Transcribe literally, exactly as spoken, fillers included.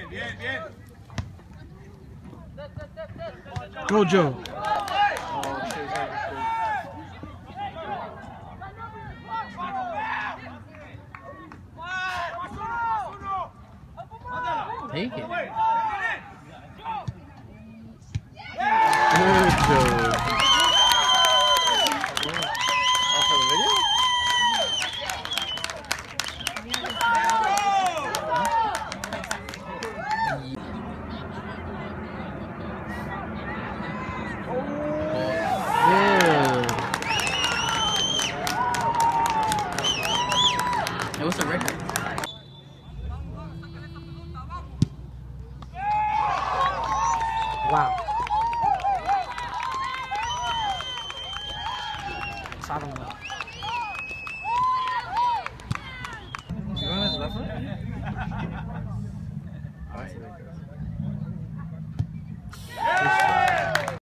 Go, Joe. Take it. Good, Joe. Off of the video? It was a record. Wow. I don't know. You want his left foot? I see that goes.